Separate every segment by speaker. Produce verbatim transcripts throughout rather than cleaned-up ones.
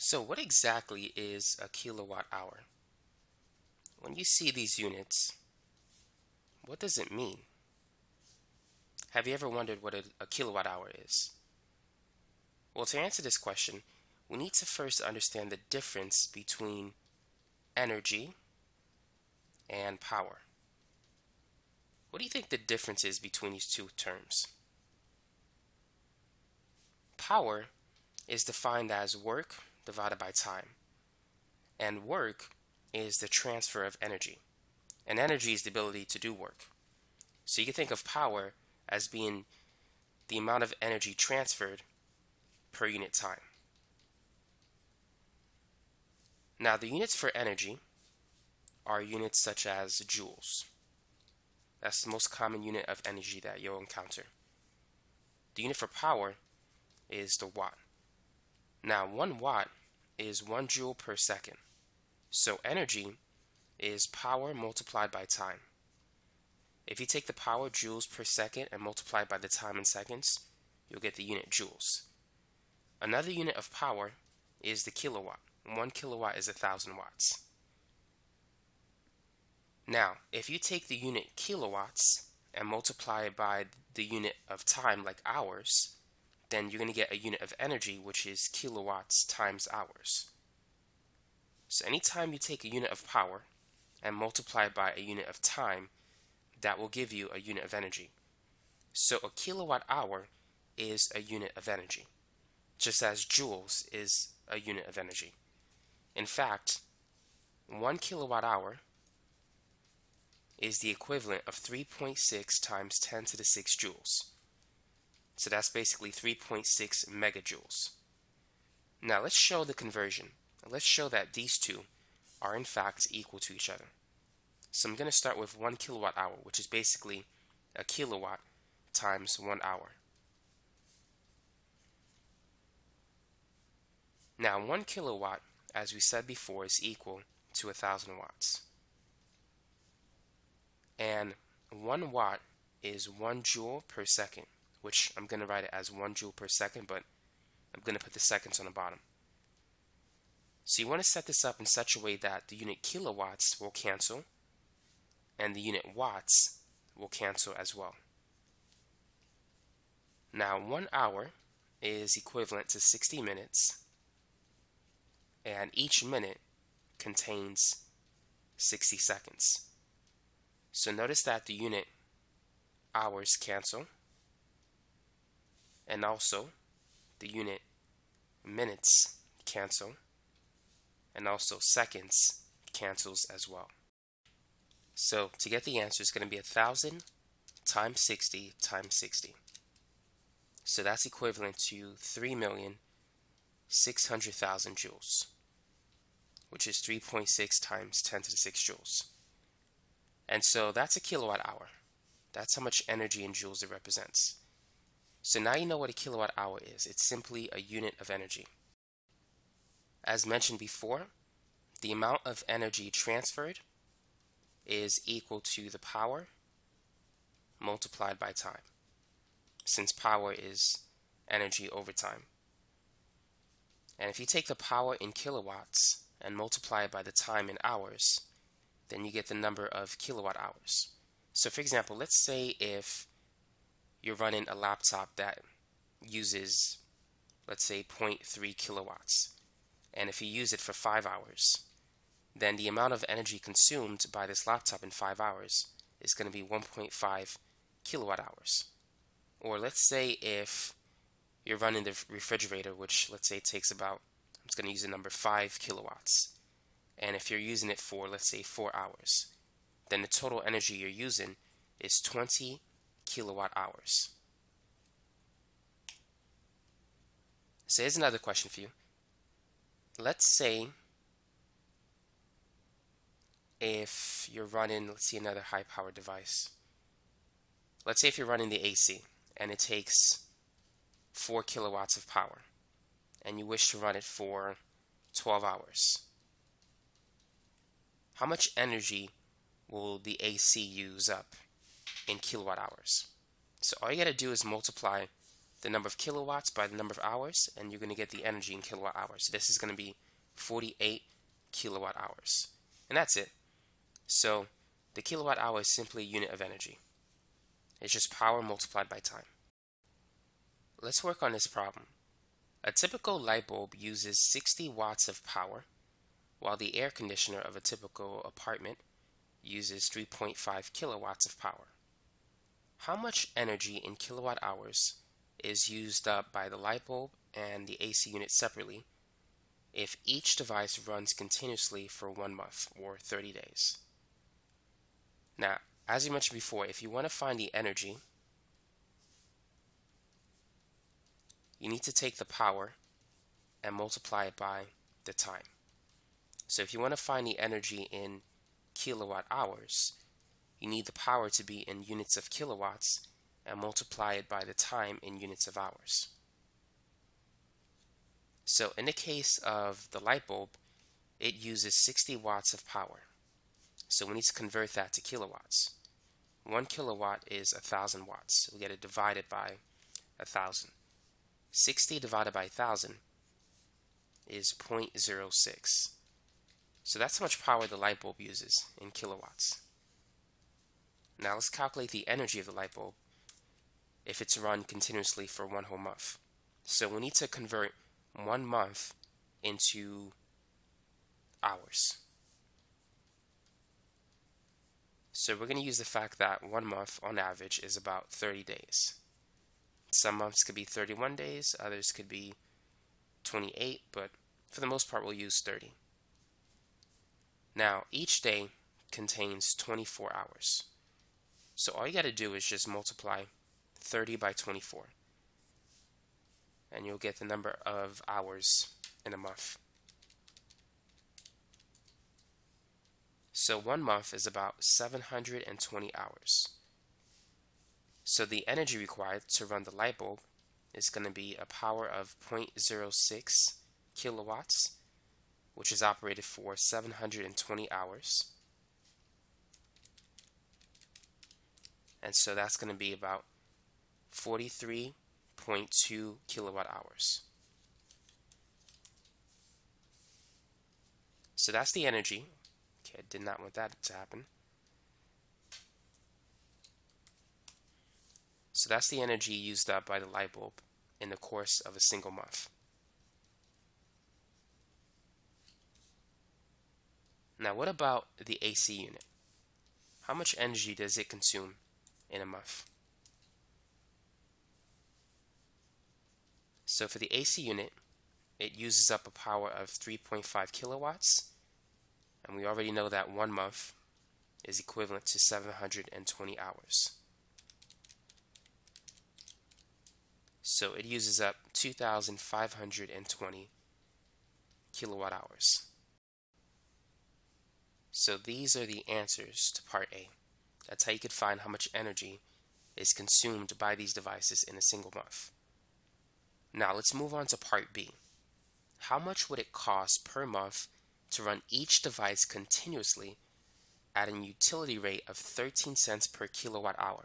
Speaker 1: So what exactly is a kilowatt hour? When you see these units, what does it mean? Have you ever wondered what a, a kilowatt hour is? Well, to answer this question, we need to first understand the difference between energy and power. What do you think the difference is between these two terms? Power is defined as work divided by time, and work is the transfer of energy, and energy is the ability to do work. So you can think of power as being the amount of energy transferred per unit time. Now, the units for energy are units such as joules. That's the most common unit of energy that you'll encounter. The unit for power is the watt. Now, one watt is one joule per second. So energy is power multiplied by time. If you take the power joules per second and multiply it by the time in seconds, you'll get the unit joules. Another unit of power is the kilowatt. One kilowatt is a thousand watts. Now, if you take the unit kilowatts and multiply it by the unit of time, like hours, then you're going to get a unit of energy, which is kilowatts times hours. So anytime you take a unit of power and multiply it by a unit of time, that will give you a unit of energy. So a kilowatt hour is a unit of energy, just as joules is a unit of energy. In fact, one kilowatt hour is the equivalent of three point six times ten to the six joules. So that's basically three point six mega joules. Now let's show the conversion. Let's show that these two are in fact equal to each other. So I'm going to start with one kilowatt hour, which is basically a kilowatt times one hour. Now one kilowatt, as we said before, is equal to a thousand watts. And one watt is one joule per second, which I'm going to write it as one joule per second, but I'm going to put the seconds on the bottom. So you want to set this up in such a way that the unit kilowatts will cancel and the unit watts will cancel as well. Now one hour is equivalent to sixty minutes, and each minute contains sixty seconds. So notice that the unit hours cancel, and also the unit minutes cancel, and also seconds cancels as well. So to get the answer, it's going to be a thousand times sixty times sixty. So that's equivalent to three million six hundred thousand joules, which is three point six times ten to the six joules. And so that's a kilowatt hour. That's how much energy in joules it represents. So now you know what a kilowatt hour is. It's simply a unit of energy. As mentioned before, the amount of energy transferred is equal to the power multiplied by time, since power is energy over time. And if you take the power in kilowatts and multiply it by the time in hours, then you get the number of kilowatt hours. So for example, let's say if you're running a laptop that uses, let's say, zero point three kilowatts, and if you use it for five hours, then the amount of energy consumed by this laptop in five hours is going to be one point five kilowatt hours. Or let's say if you're running the refrigerator, which let's say takes about, I'm just going to use the number five kilowatts, and if you're using it for, let's say, four hours, then the total energy you're using is twenty kilowatt hours. So here's another question for you. Let's say if you're running, let's see, another high power device. Let's say if you're running the A C and it takes four kilowatts of power and you wish to run it for twelve hours. How much energy will the A C use up in kilowatt hours? So all you got to do is multiply the number of kilowatts by the number of hours, and you're going to get the energy in kilowatt hours. So this is going to be forty-eight kilowatt hours. And that's it. So the kilowatt hour is simply a unit of energy. It's just power multiplied by time. Let's work on this problem. A typical light bulb uses sixty watts of power, while the air conditioner of a typical apartment uses three point five kilowatts of power. How much energy in kilowatt hours is used up by the light bulb and the A C unit separately if each device runs continuously for one month or thirty days? Now, as you mentioned before, if you want to find the energy, you need to take the power and multiply it by the time. So if you want to find the energy in kilowatt hours, you need the power to be in units of kilowatts and multiply it by the time in units of hours. So in the case of the light bulb, it uses sixty watts of power. So we need to convert that to kilowatts. One kilowatt is a thousand watts. We get it divided by a thousand. sixty divided by one thousand is zero point zero six. So that's how much power the light bulb uses in kilowatts. Now let's calculate the energy of the light bulb if it's run continuously for one whole month. So we need to convert one month into hours. So we're going to use the fact that one month on average is about thirty days. Some months could be thirty-one days, others could be twenty-eight, but for the most part we'll use thirty. Now each day contains twenty-four hours. So all you got to do is just multiply thirty by twenty-four, and you'll get the number of hours in a month. So one month is about seven hundred twenty hours. So the energy required to run the light bulb is going to be a power of zero point zero six kilowatts, which is operated for seven hundred twenty hours. And so that's going to be about forty-three point two kilowatt hours. So that's the energy. Okay, I did not want that to happen. So that's the energy used up by the light bulb in the course of a single month. Now what about the A C unit? How much energy does it consume in a month? So for the A C unit, it uses up a power of three point five kilowatts, and we already know that one month is equivalent to seven hundred twenty hours. So it uses up two thousand five hundred twenty kilowatt hours. So these are the answers to part A. That's how you could find how much energy is consumed by these devices in a single month. Now let's move on to part B. How much would it cost per month to run each device continuously at an utility rate of thirteen cents per kilowatt hour?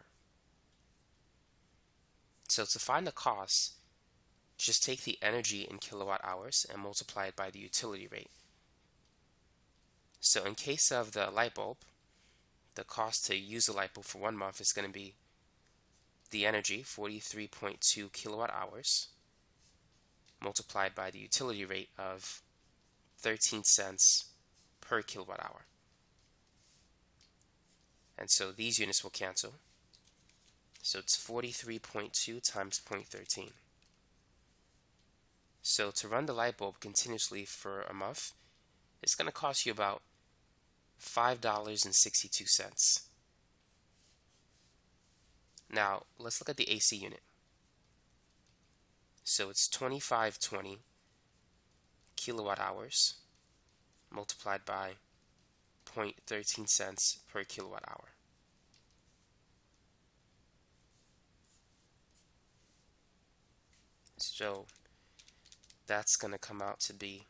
Speaker 1: So to find the cost, just take the energy in kilowatt hours and multiply it by the utility rate. So in case of the light bulb, the cost to use the light bulb for one month is going to be the energy, forty-three point two kilowatt hours, multiplied by the utility rate of thirteen cents per kilowatt hour. And so these units will cancel. So it's forty-three point two times zero point one three. So to run the light bulb continuously for a month, it's going to cost you about five dollars and sixty-two cents. Now let's look at the A C unit. So it's twenty-five twenty kilowatt hours multiplied by zero point one three cents per kilowatt hour. So that's going to come out to be,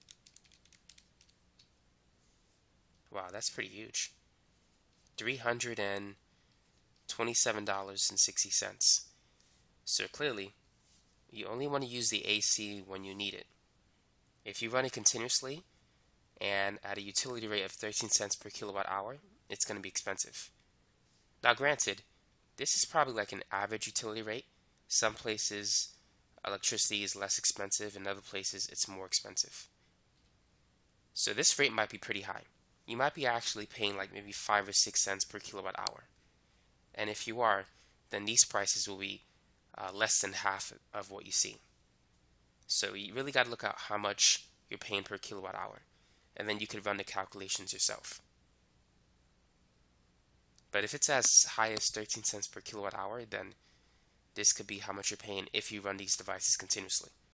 Speaker 1: wow, that's pretty huge, three hundred twenty-seven dollars and sixty cents. So clearly you only want to use the A C when you need it. If you run it continuously and at a utility rate of thirteen cents per kilowatt hour, it's going to be expensive. Now granted, this is probably like an average utility rate. Some places electricity is less expensive, in other places it's more expensive. So this rate might be pretty high. You might be actually paying like maybe five or six cents per kilowatt hour. And if you are, then these prices will be uh, less than half of what you see. So you really got to look at how much you're paying per kilowatt hour, and then you could run the calculations yourself. But if it's as high as thirteen cents per kilowatt hour, then this could be how much you're paying if you run these devices continuously.